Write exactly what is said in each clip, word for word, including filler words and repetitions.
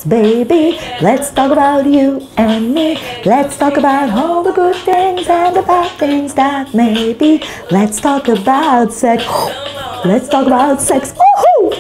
baby. Let's talk about you and me. Let's talk about all the good things and the bad things that may be. Let's talk about sex. Let's talk about sex. Woohoo!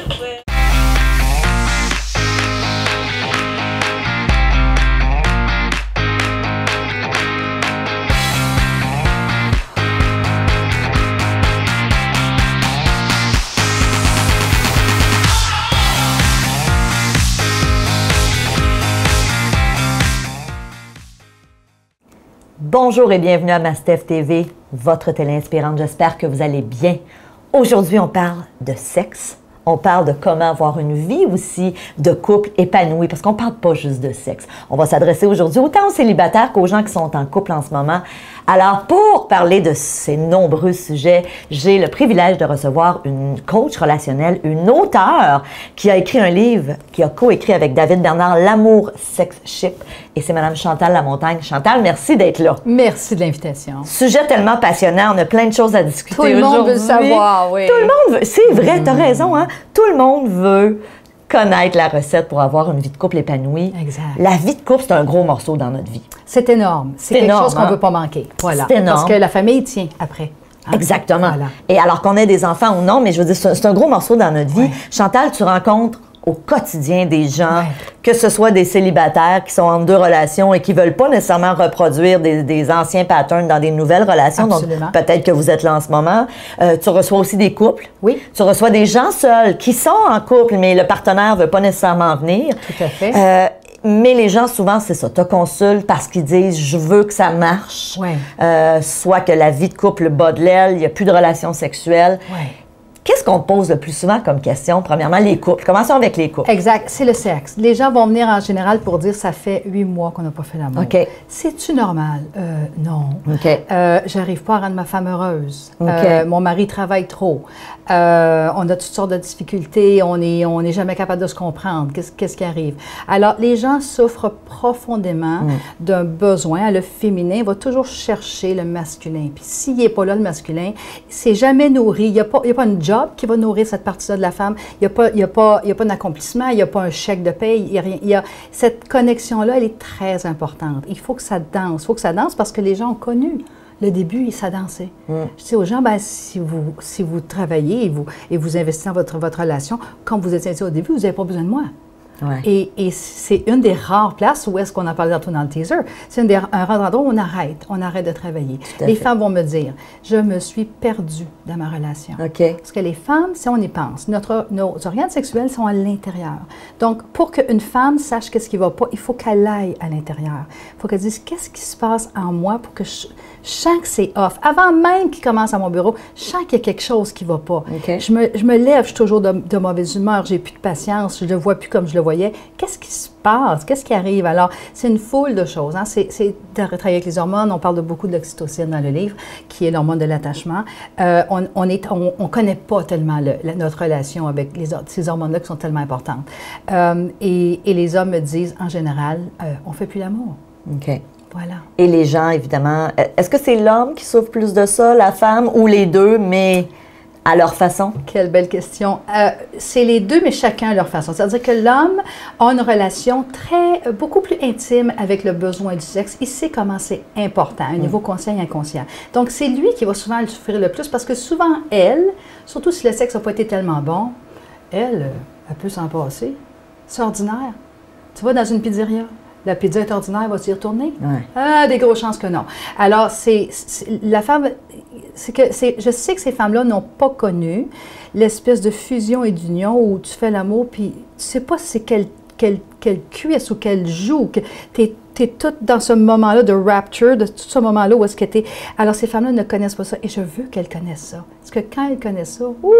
Bonjour et bienvenue à Mastef T V, votre télé inspirante. J'espère que vous allez bien. Aujourd'hui, on parle de sexe. On parle de comment avoir une vie aussi de couple épanoui, parce qu'on ne parle pas juste de sexe. On va s'adresser aujourd'hui autant aux célibataires qu'aux gens qui sont en couple en ce moment. Alors, pour parler de ces nombreux sujets, j'ai le privilège de recevoir une coach relationnelle, une auteure qui a écrit un livre, qui a coécrit avec David Bernard, L'amour sex ship. Et c'est Mme Chantal Lamontagne. Chantal, merci d'être là. Merci de l'invitation. Sujet tellement passionnant, on a plein de choses à discuter aujourd'hui. Tout le monde veut savoir, oui. Tout le monde veut, c'est vrai, mmh. tu as raison, hein? Tout le monde veut connaître la recette pour avoir une vie de couple épanouie. Exact. La vie de couple, c'est un gros morceau dans notre vie. C'est énorme. C'est quelque énorme, chose qu'on ne hein? veut pas manquer. Voilà. C'est énorme. Parce que la famille tient après. Hein? Exactement. Voilà. Et alors qu'on ait des enfants ou non, mais je veux dire, c'est un gros morceau dans notre vie. Ouais. Chantal, tu rencontres au quotidien des gens, ouais. que ce soit des célibataires qui sont en deux relations et qui ne veulent pas nécessairement reproduire des, des anciens patterns dans des nouvelles relations. Absolument. Donc, peut-être que vous êtes là en ce moment. Euh, tu reçois aussi des couples. Oui. Tu reçois des gens seuls qui sont en couple, mais le partenaire ne veut pas nécessairement venir. Tout à fait. Euh, mais les gens, souvent, c'est ça, te consultent parce qu'ils disent « je veux que ça marche ouais. ». Euh, soit que la vie de couple bat de l'aile, il n'y a plus de relations sexuelles. Ouais. Qu'est-ce qu'on pose le plus souvent comme question? Premièrement, les couples. Commençons avec les couples. Exact. C'est le sexe. Les gens vont venir en général pour dire « ça fait huit mois qu'on n'a pas fait l'amour OK. ». C'est-tu normal? Euh, non. OK. Euh, j'arrive pas à rendre ma femme heureuse. OK. Euh, mon mari travaille trop. Euh, on a toutes sortes de difficultés. On n'est on est jamais capable de se comprendre. Qu'est-ce qu'est-ce qui arrive? Alors, les gens souffrent profondément mm. d'un besoin. Le féminin va toujours chercher le masculin. Puis s'il n'est pas là, le masculin, c'est jamais nourri. Il n'y a pas, il y a pas une job qui va nourrir cette partie-là de la femme. Il n'y a pas, il y a pas, il y a pas d'accomplissement, il n'y a pas un chèque de paye, il y a rien. Il y a, cette connexion-là, elle est très importante. Il faut que ça danse. Il faut que ça danse parce que les gens ont connu. Le début, ça dansait. Mm. Je dis aux gens, ben, si, vous, si vous travaillez et vous, et vous investissez dans votre, votre relation, comme vous étiez au début, vous n'avez pas besoin de moi. Ouais. Et, et c'est une des rares places où est-ce qu'on en parlait tantôt dans le teaser. C'est un, des, un rare endroit où on arrête, on arrête de travailler. Les fait. femmes vont me dire, je me suis perdue dans ma relation. Okay. Parce que les femmes, si on y pense, notre, nos organes sexuels sont à l'intérieur. Donc, pour qu'une femme sache qu'est-ce qui ne va pas, il faut qu'elle aille à l'intérieur. Il faut qu'elle dise, qu'est-ce qui se passe en moi pour que je, je sens que c'est off. Avant même qu'il commence à mon bureau, je sens qu'il y a quelque chose qui ne va pas. Okay. Je, me, je me lève, je suis toujours de, de mauvaise humeur, j'ai plus de patience, je ne le vois plus comme je le voyais. Qu'est-ce qui se passe? Qu'est-ce qui arrive? Alors, c'est une foule de choses. Hein? C'est de travailler avec les hormones. On parle de beaucoup de l'oxytocine dans le livre, qui est l'hormone de l'attachement. Euh, on on est, on, on connaît pas tellement le, la, notre relation avec les, ces hormones-là qui sont tellement importantes. Euh, et, et les hommes me disent, en général, euh, on fait plus l'amour. OK. Voilà. Et les gens, évidemment, est-ce que c'est l'homme qui souffre plus de ça, la femme, ou les deux, mais à leur façon? Quelle belle question. Euh, c'est les deux, mais chacun à leur façon. C'est-à-dire que l'homme a une relation très, beaucoup plus intime avec le besoin du sexe. Il sait comment c'est important, à un niveau conscient et inconscient. Donc, c'est lui qui va souvent le souffrir le plus parce que souvent, elle, surtout si le sexe n'a pas été tellement bon, elle, elle peut s'en passer. C'est ordinaire. Tu vas dans une pizzeria, la pizza est ordinaire, va s'y retourner? Ouais. Ah, des grosses chances que non. Alors, c'est la femme, c'est que je sais que ces femmes-là n'ont pas connu l'espèce de fusion et d'union où tu fais l'amour, puis tu ne sais pas si c'est quelle, quelle, quelle cuisse ou quelle joue, que tu es tu es toute dans ce moment-là de rapture, de tout ce moment-là où est-ce que tu es. Alors, ces femmes-là ne connaissent pas ça, et je veux qu'elles connaissent ça. Parce que quand elles connaissent ça, ouh,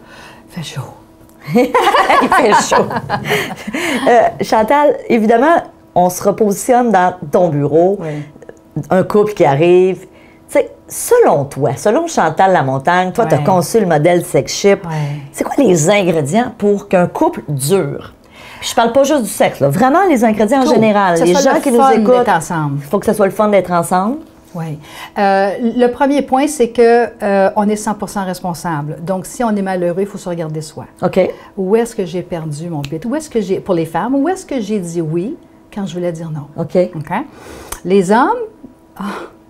il fait chaud. Il fait chaud. euh, Chantal, évidemment, on se repositionne dans ton bureau, oui. un couple qui arrive. Tu sais, selon toi, selon Chantal Lamontagne, toi, ouais. tu as conçu le modèle sex ship. Ouais. C'est quoi les ingrédients pour qu'un couple dure? Puis je parle pas juste du sexe, là. Vraiment les ingrédients Tout. en général. Que les gens qui nous écoutent, ensemble. il faut que ce soit le fun d'être ensemble. Oui. Euh, le premier point, c'est que euh, on est cent pour cent responsable. Donc, si on est malheureux, il faut se regarder soi. OK. Où est-ce que j'ai perdu mon bit? Où est-ce que j'ai, pour les femmes, où est-ce que j'ai dit oui quand je voulais dire non? OK. OK? Les hommes, oh,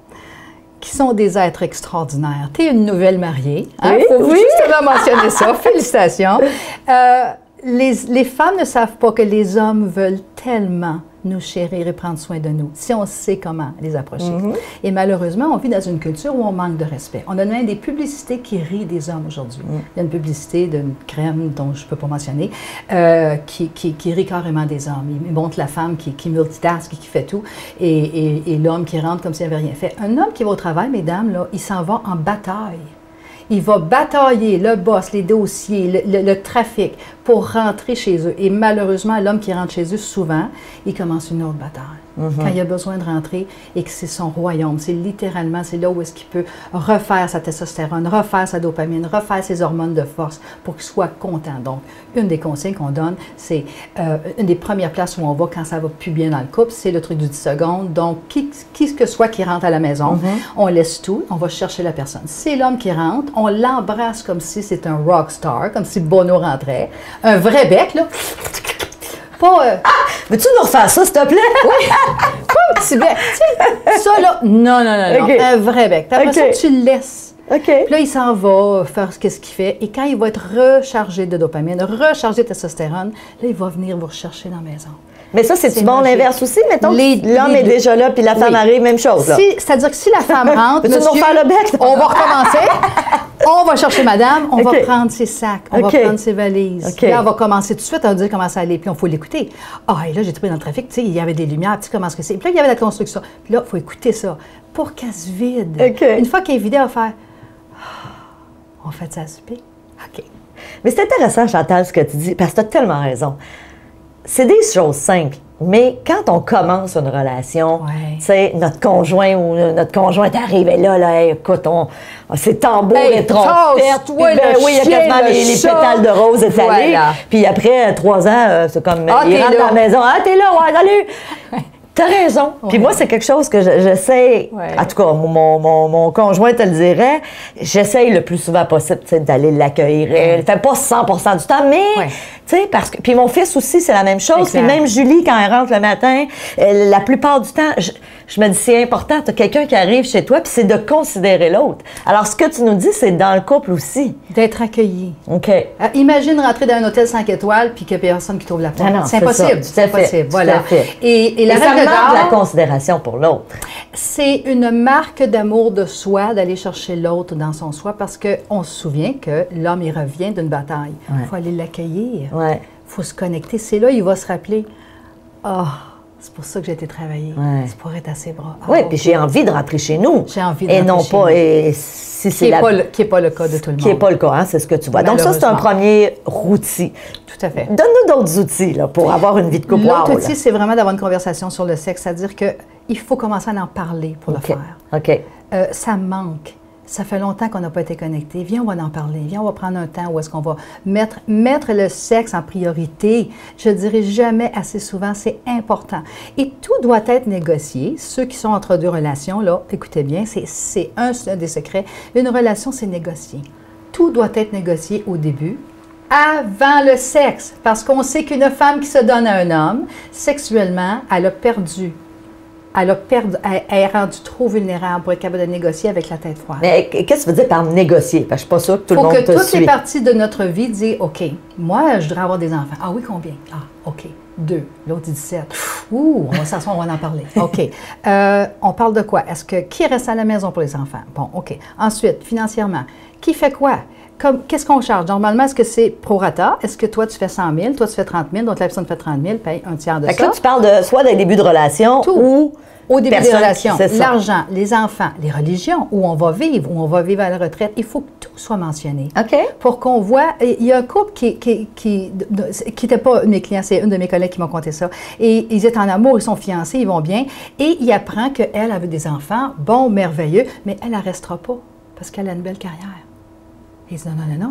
qui sont des êtres extraordinaires. Tu es une nouvelle mariée. Hein? Oui, Faut oui. justement mentionner ça. Félicitations. Euh, les, les femmes ne savent pas que les hommes veulent tellement nous chérir et prendre soin de nous, si on sait comment les approcher. Mm-hmm. Et malheureusement, on vit dans une culture où on manque de respect. On a même des publicités qui rient des hommes aujourd'hui. Mm. Il y a une publicité d'une crème dont je ne peux pas mentionner, euh, qui, qui, qui rit carrément des hommes. Il montre la femme qui, qui multitask et qui fait tout, et, et, et l'homme qui rentre comme s'il n'avait rien fait. Un homme qui va au travail, mesdames, là, il s'en va en bataille. Il va batailler le boss, les dossiers, le, le, le trafic pour rentrer chez eux. Et malheureusement, l'homme qui rentre chez eux, souvent, il commence une autre bataille. Mm-hmm. Quand il a besoin de rentrer et que c'est son royaume, c'est littéralement, c'est là où est-ce qu'il peut refaire sa testostérone, refaire sa dopamine, refaire ses hormones de force pour qu'il soit content. Donc, une des consignes qu'on donne, c'est euh, une des premières places où on va quand ça va plus bien dans le couple, c'est le truc du dix secondes. Donc, qui, qui que soit qui rentre à la maison, mm-hmm. on laisse tout, on va chercher la personne. C'est l'homme qui rentre, on l'embrasse comme si c'était un rock star, comme si Bono rentrait. Un vrai bec, là. Pas... Euh... Ah! Veux-tu nous refaire ça, s'il te plaît? Oui. Pas un petit bec. Tu sais, ça, là, non, non, non, okay. non. Un vrai bec. Puis après okay. ça, tu le laisses. Okay. Puis là, il s'en va faire ce qu'il fait. Et quand il va être rechargé de dopamine, rechargé de testostérone, là, il va venir vous rechercher dans la maison. Mais ça, c'est-tu bon l'inverse aussi? Mettons l'homme est déjà là, puis la femme oui. arrive, même chose. Si, c'est-à-dire que si la femme rentre, monsieur, nous refaire le bec? On va recommencer. On va chercher madame, on okay. va prendre ses sacs, on okay. va prendre ses valises. Okay. Là, on va commencer tout de suite à dire comment ça allait. Puis, il faut l'écouter. Ah, et là, j'ai été pris dans le trafic, tu sais, il y avait des lumières, tu sais comment est-ce que c'est. Puis là, il y avait la construction. Puis là, il faut écouter ça pour qu'elle se vide. Okay. Une fois qu'elle est vidée, on va faire « On fait ça à souper? » OK. Mais c'est intéressant, Chantal, ce que tu dis, parce que tu as tellement raison. C'est des choses simples. Mais quand on commence une relation, ouais. tu sais, notre conjoint ou notre conjointe arrive et là, là, écoute, on, c'est tambour, hey, les trompettes, toi, ben, oui, il y a quasiment les, les pétales de rose étalés. Voilà. Puis après trois ans, euh, c'est comme, ah, il rentre dans la maison, ah, t'es là, ouais, salut! T'as raison. Ouais. Puis moi, c'est quelque chose que j'essaie, ouais. en tout cas, mon, mon, mon conjoint te le dirait, j'essaye le plus souvent possible d'aller l'accueillir. Ouais. Elle ne fait pas cent pour cent du temps, mais, ouais. tu sais, parce que. Puis mon fils aussi, c'est la même chose. Exact. Puis même Julie, quand elle rentre le matin, elle, la plupart du temps, je, je me dis, c'est important, tu as quelqu'un qui arrive chez toi, puis c'est de considérer l'autre. Alors, ce que tu nous dis, c'est dans le couple aussi. D'être accueilli. OK. Euh, imagine rentrer dans un hôtel cinq étoiles, puis qu'il n'y a personne qui trouve la porte. Ah c'est impossible. C'est impossible. Voilà. Et, et la règle de la considération pour l'autre. C'est une marque d'amour de soi d'aller chercher l'autre dans son soi parce qu'on se souvient que l'homme, il revient d'une bataille. Il ouais. faut aller l'accueillir. Il ouais. faut se connecter. C'est là il va se rappeler « Ah, oh, c'est pour ça que j'ai été travailler. Ouais. C'est pour être à ses bras. » Oui, puis j'ai envie de rentrer chez nous. J'ai envie de et rentrer non chez pas, nous. Et si qui n'est la... pas, pas le cas de tout le monde. Qui n'est pas le cas, hein, c'est ce que tu vois. Donc ça, c'est un premier outil. Tout à fait. Donne-nous d'autres outils là, pour avoir une vie de couple. L'autre outil, c'est vraiment d'avoir une conversation sur le sexe, c'est-à-dire qu'il faut commencer à en parler pour okay. le faire. OK. Euh, ça manque. Ça fait longtemps qu'on n'a pas été connectés. Viens, on va en parler. Viens, on va prendre un temps où est-ce qu'on va mettre, mettre le sexe en priorité. Je dirais jamais assez souvent, c'est important. Et tout doit être négocié. Ceux qui sont entre deux relations, là, écoutez bien, c'est un, un des secrets. Une relation, c'est négocié. Tout doit être négocié au début, avant le sexe. Parce qu'on sait qu'une femme qui se donne à un homme, sexuellement, elle a perdu. Elle, a perdu, elle, elle est rendue trop vulnérable pour être capable de négocier avec la tête froide. Mais qu'est-ce que tu veux dire par négocier? Parce que je ne suis pas sûre que tout Faut le monde te suit. Faut que toutes les parties de notre vie disent « OK, moi, je voudrais avoir des enfants. Ah oui, combien? Ah, OK, deux. L'autre dit dix-sept. Ouh, on va s'asseoir, on va en parler. OK. Euh, on parle de quoi? Est-ce que qui reste à la maison pour les enfants? Bon, OK. Ensuite, financièrement, qui fait quoi? Qu'est-ce qu'on charge? Normalement, est-ce que c'est prorata? Est-ce que toi, tu fais cent mille, toi, tu fais trente mille, donc la personne fait trente mille, paye un tiers de fait ça? Là, tu parles de soit des débuts de relation Tout. ou au début des relations. L'argent, les enfants, les religions, où on va vivre, où on va vivre à la retraite, il faut que tout soit mentionné. OK. Pour qu'on voit... Il y a un couple qui qui qui qui n'était pas mes clients, c'est une de mes collègues qui m'a conté ça. Et ils étaient en amour, ils sont fiancés, ils vont bien. Et il apprend qu'elle, elle veut des enfants, bon, merveilleux, mais elle ne restera pas parce qu'elle a une belle carrière. Et il dit non, non, non, non.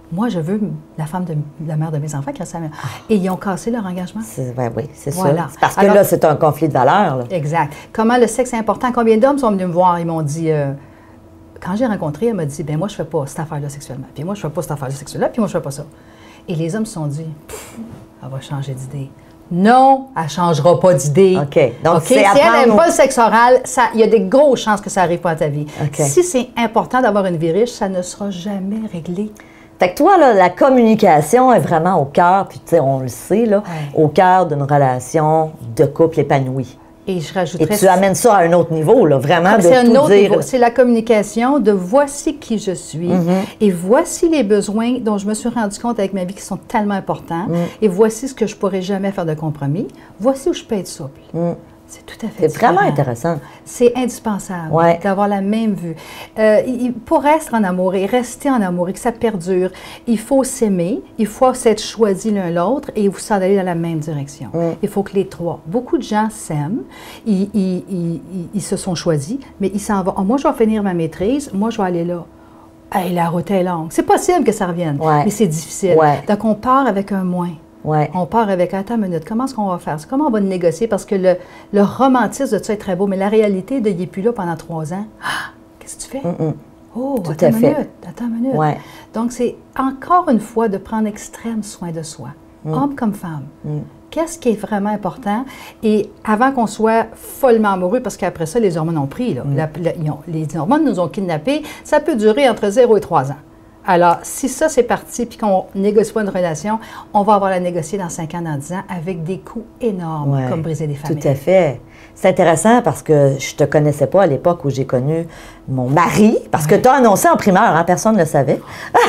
Moi, je veux la femme de la mère de mes enfants qui reste à la maison. Ah. Et ils ont cassé leur engagement. Ben oui, c'est voilà. ça. Parce que Alors, là, c'est un conflit de valeurs. Là. Exact. Comment le sexe est important? Combien d'hommes sont venus me voir? Ils m'ont dit... Euh, quand j'ai rencontré, elle m'a dit, ben moi, je ne fais pas cette affaire-là sexuellement. Puis moi, je ne fais pas cette affaire-là sexuellement. Puis moi, je ne fais pas ça. Et les hommes se sont dit, elle va changer d'idée. Non, elle ne changera pas d'idée. OK. Donc, okay? Si elle n'aime pas le sexe oral, il y a des grosses chances que ça n'arrive pas à ta vie. Okay. Si c'est important d'avoir une vie riche, ça ne sera jamais réglé. Fait que toi, là, la communication est vraiment au cœur, puis tu sais, on le sait, là, ouais. au cœur d'une relation de couple épanoui. Et je rajouterais... Et tu amènes ça à un autre niveau, là, vraiment, de c'est un tout autre dire. Niveau. C'est la communication de voici qui je suis mm-hmm. et voici les besoins dont je me suis rendu compte avec ma vie qui sont tellement importants mm. et voici ce que je ne pourrais jamais faire de compromis. Voici où je peux être souple. Mm. C'est tout à fait C'est vraiment intéressant. C'est indispensable ouais. d'avoir la même vue. Euh, il, pour être en amour et rester en amour et que ça perdure, il faut s'aimer, il faut s'être choisi l'un l'autre et vous s'en aller dans la même direction. Mm. Il faut que les trois. Beaucoup de gens s'aiment, ils, ils, ils, ils, ils se sont choisis, mais ils s'en vont. Oh, moi, je vais finir ma maîtrise, moi, je vais aller là. Hey, la route est longue. C'est possible que ça revienne, ouais. mais c'est difficile. Ouais. Donc, on part avec un moins. Ouais. On part avec, attends une minute, comment est-ce qu'on va faire? Comment on va négocier? Parce que le, le romantisme de ça est très beau, mais la réalité de il n'est plus là pendant trois ans. Ah, qu'est-ce que tu fais? Mm-mm. Oh, Tout attends à une fait. minute, attends une minute. Ouais. Donc, c'est encore une fois de prendre extrême soin de soi, mm. homme comme femme. Mm. Qu'est-ce qui est vraiment important? Et avant qu'on soit follement amoureux, parce qu'après ça, les hormones ont pris, là. Mm. La, la, ont, les hormones nous ont kidnappés, ça peut durer entre zéro et trois ans. Alors, si ça, c'est parti, puis qu'on négocie pas une relation, on va avoir la négocier dans cinq ans, dans dix ans, avec des coûts énormes, ouais, comme briser des familles. Tout à fait. C'est intéressant parce que je te connaissais pas à l'époque où j'ai connu mon mari, parce ouais. que tu as annoncé en primeur, hein, personne ne le savait.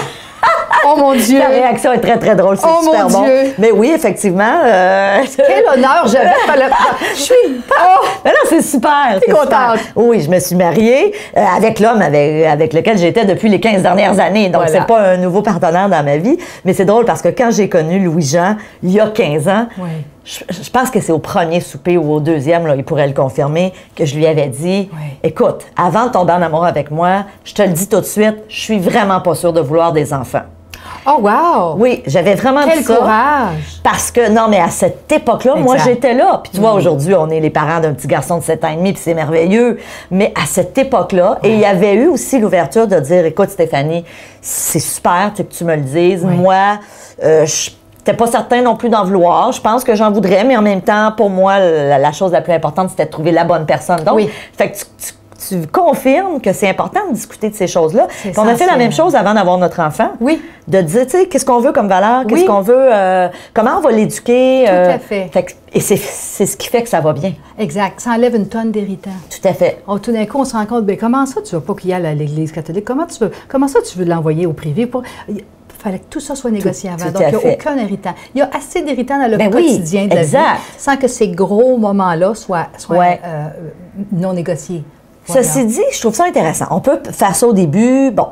Oh mon Dieu! La réaction est très, très drôle, c'est oh super mon bon. Dieu. Mais oui, effectivement. Euh... Quel honneur j'avais! Je suis... Oh! Mais non, c'est super! Je suis contente! Oui, je me suis mariée euh, avec l'homme avec, avec lequel j'étais depuis les quinze dernières années. Donc, voilà. C'est pas un nouveau partenaire dans ma vie. Mais c'est drôle parce que quand j'ai connu Louis-Jean, il y a quinze ans, oui. je, je pense que c'est au premier souper ou au deuxième, là, il pourrait le confirmer, que je lui avais dit, oui. écoute, avant de tomber en amour avec moi, je te le dis tout de suite, je suis vraiment pas sûre de vouloir des enfants. Oh, wow! Oui, j'avais vraiment Quel dit ça. courage! Parce que, non, mais à cette époque-là, exact. Moi, j'étais là. Puis tu vois, mmh. aujourd'hui, on est les parents d'un petit garçon de sept ans et demi, puis c'est merveilleux. Mais à cette époque-là, ouais. et il y avait eu aussi l'ouverture de dire, écoute, Stéphanie, c'est super que tu me le dises. Ouais. Moi, euh, je n'étais pas certain non plus d'en vouloir. Je pense que j'en voudrais, mais en même temps, pour moi, la, la chose la plus importante, c'était de trouver la bonne personne. Donc, oui. fait que tu, tu tu confirmes que c'est important de discuter de ces choses-là. On a fait la même chose avant d'avoir notre enfant. Oui. De dire, tu sais, qu'est-ce qu'on veut comme valeur, qu'est-ce oui. qu'on veut, euh, comment on va l'éduquer. Tout euh, à fait. fait que, et c'est ce qui fait que ça va bien. Exact. Ça enlève une tonne d'irritants. Tout à fait. Oh, tout d'un coup, on se rend compte, bien, comment ça, tu ne veux pas qu'il y aille à l'Église catholique? Comment, tu veux, comment ça, tu veux l'envoyer au privé? Pour... Il fallait que tout ça soit négocié tout, avant. tout Donc, il n'y a fait. aucun irritant. Il y a assez d'irritants dans le ben quotidien oui, de la exact. vie sans que ces gros moments-là soient, soient ouais. euh, non négociés. Ceci dit, je trouve ça intéressant. On peut faire ça au début. Bon,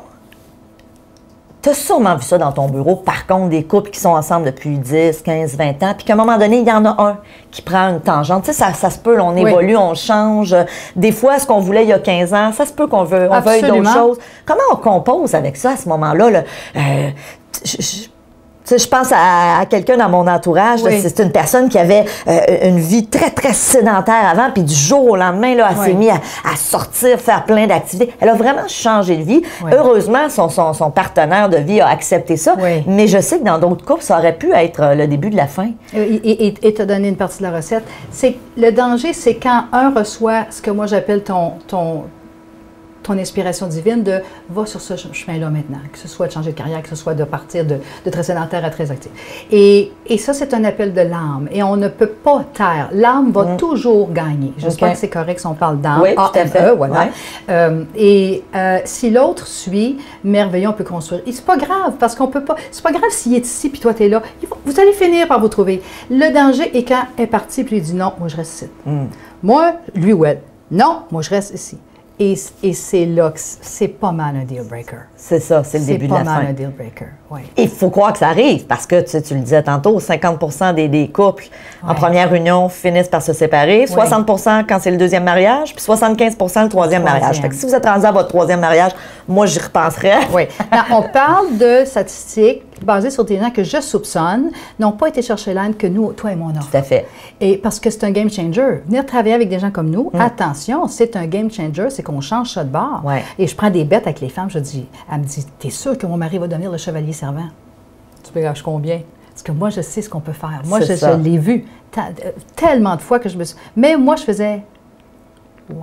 tu as sûrement vu ça dans ton bureau. Par contre, des couples qui sont ensemble depuis dix, quinze, vingt ans, puis qu'à un moment donné, il y en a un qui prend une tangente. Tu sais, ça, ça se peut, là, on oui. évolue, on change. Des fois, ce qu'on voulait il y a quinze ans, ça se peut qu'on veut, on veuille d'autres choses. Comment on compose avec ça à ce moment-là? Là? Euh, je, je, Tu sais, je pense à, à quelqu'un dans mon entourage, oui. c'est une personne qui avait euh, une vie très, très sédentaire avant, puis du jour au lendemain, là, elle oui. s'est mise à, à sortir, faire plein d'activités. Elle a vraiment changé de vie. Oui. Heureusement, son, son, son partenaire de vie a accepté ça, oui. mais je sais que dans d'autres couples, ça aurait pu être le début de la fin. Et et te donner une partie de la recette. C'est le danger, c'est quand un reçoit ce que moi j'appelle ton... ton ton inspiration divine de « va sur ce chemin-là maintenant », que ce soit de changer de carrière, que ce soit de partir de, de très sédentaire à très actif. Et, et ça, c'est un appel de l'âme. Et on ne peut pas taire. L'âme va mmh. toujours gagner. J'espère okay. que c'est correct si on parle d'âme. Oui, A M E, voilà. Ouais. Euh, et euh, si l'autre suit, merveilleux, on peut construire. Et c'est pas grave, parce qu'on peut pas... C'est pas grave s'il est ici, puis toi, tu es là. Vous allez finir par vous trouver. Le danger est quand elle est partie, puis il dit « non, moi, je reste ici. Mmh. » Moi, lui ou elle, « non, moi, je reste ici. » Et, et c'est là que c'est pas mal un deal breaker. C'est ça, c'est le début de la fin. C'est pas mal un deal breaker. Oui. Il faut croire que ça arrive parce que, tu, sais, tu le disais tantôt, cinquante pour cent des, des couples oui. en première union finissent par se séparer, oui. soixante pour cent quand c'est le deuxième mariage, puis soixante-quinze pour cent le troisième, troisième. mariage. Fait que si vous êtes rendu à votre troisième mariage, moi, j'y repenserais. Oui. Non, on parle de statistiques basées sur des gens que je soupçonne n'ont pas été chercher l'aide que nous, toi et moi, on offre. Tout à fait. Et parce que c'est un game changer. Venir travailler avec des gens comme nous, mm. attention, c'est un game changer, c'est qu'on change ça de bord. Ouais. Et je prends des bêtes avec les femmes, je dis, elle me dit, t'es sûr que mon mari va devenir le chevalier servant? Tu peux gâcher combien? Parce que moi, je sais ce qu'on peut faire. Moi, je, je l'ai vu tellement de fois que je me suis... Mais moi, je faisais, wow!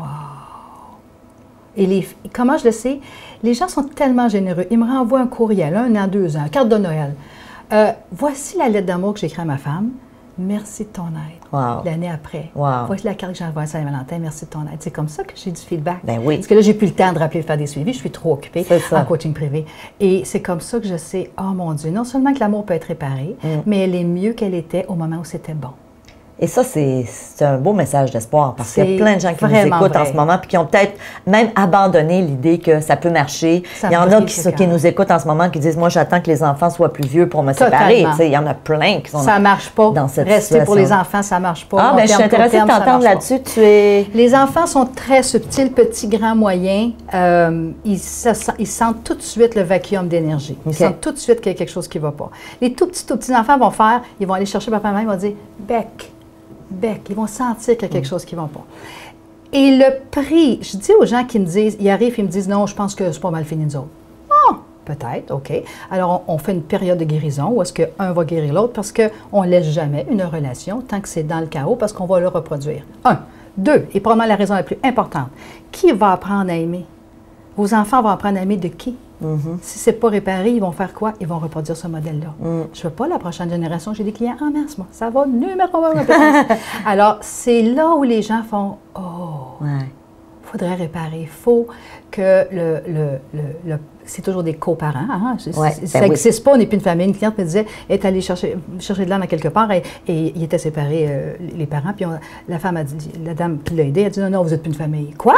Et les, comment je le sais? Les gens sont tellement généreux. Ils me renvoient un courriel, un an, deux ans, carte de Noël. Euh, voici la lettre d'amour que j'ai écrite à ma femme. Merci de ton aide. Wow. L'année après. Wow. Voici la carte que j'ai envoyée à Saint-Valentin. Merci de ton aide. C'est comme ça que j'ai du feedback. Ben oui. Parce que là, j'ai plus le temps de rappeler de faire des suivis. Je suis trop occupée en coaching privé. Et c'est comme ça que je sais, oh mon Dieu, non seulement que l'amour peut être réparé, mm. mais elle est mieux qu'elle était au moment où c'était bon. Et ça, c'est un beau message d'espoir parce qu'il y a plein de gens qui nous écoutent vrai. en ce moment puis qui ont peut-être même abandonné l'idée que ça peut marcher. Ça il y en a qui, qui nous écoutent en ce moment qui disent « Moi, j'attends que les enfants soient plus vieux pour me séparer. » Il y en a plein qui sont ça marche pas. dans cette Rester situation. Pour les enfants, ça marche pas. Ah, bien, je suis intéressée de t'entendre là-dessus. Tu es... Les enfants sont très subtils, petits, grands, moyens. Euh, ils, se, ils sentent tout de suite le vacuum d'énergie. Ils okay. sentent tout de suite qu'il y a quelque chose qui ne va pas. Les tout petits, tout petits enfants vont faire, ils vont aller chercher papa et maman, ils vont dire « Bec ». Bec, ils vont sentir qu'il y a quelque chose qui ne va pas. Et le prix, je dis aux gens qui me disent, ils arrivent et ils me disent, non, je pense que c'est pas mal fini nous autres. Ah, peut-être, OK. Alors, on, on fait une période de guérison où est-ce qu'un va guérir l'autre parce qu'on ne laisse jamais une relation tant que c'est dans le chaos parce qu'on va le reproduire. Un. Deux, et probablement la raison la plus importante, qui va apprendre à aimer? Vos enfants vont apprendre à aimer de qui? Mm-hmm. Si ce n'est pas réparé, ils vont faire quoi? Ils vont reproduire ce modèle-là. Mm. Je ne veux pas la prochaine génération. J'ai des clients en masse, moi. Ça va numéro un. Alors, c'est là où les gens font « Oh, il ouais. faudrait réparer. Il faut que le... le, le, le c'est toujours des coparents. Hein? Ouais, ça n'existe ben oui. pas. On n'est plus une famille. Une cliente me disait « Elle est allée chercher, chercher de l'âme à quelque part et, et ils étaient séparés, euh, les parents. Puis on, la femme a dit, la dame qui l'a aidé, elle a dit « Non, non, vous n'êtes plus une famille. » Quoi?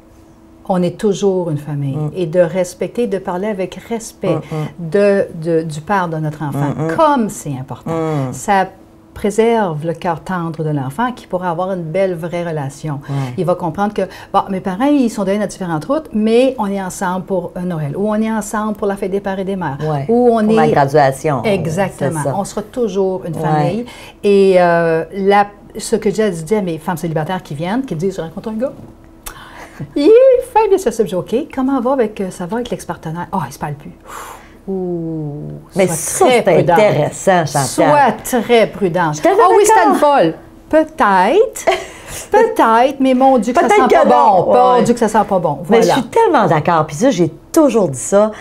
On est toujours une famille. Mm. Et de respecter, de parler avec respect mm, mm. De, de, du père de notre enfant, mm, mm. comme c'est important. Mm. Ça préserve le cœur tendre de l'enfant qui pourra avoir une belle, vraie relation. Mm. Il va comprendre que, bon, mes parents, ils sont donnés à différentes routes, mais on est ensemble pour un Noël, ou on est ensemble pour la fête des pères et des mères. Ouais. Ou on pour est... la graduation. Exactement. On sera toujours une famille. Ouais. Et euh, la, ce que j'ai dit à mes femmes célibataires qui viennent, qui me disent, je rencontre un gars. Il est fait bien sûr. J'ai OK, comment va avec, ça va avec l'ex-partenaire? Ah, oh, il ne se parle plus. Ouh, mais ça, c'est intéressant, Chantal. Sois très prudente. Ah oh, oui, c'est une folle. Peut-être, peut-être, mais mon Dieu, que ça sent pas bon. Ouais. Mon Dieu, que ça sent pas bon. Voilà. Mais je suis tellement d'accord. Puis ça, j'ai toujours dit ça.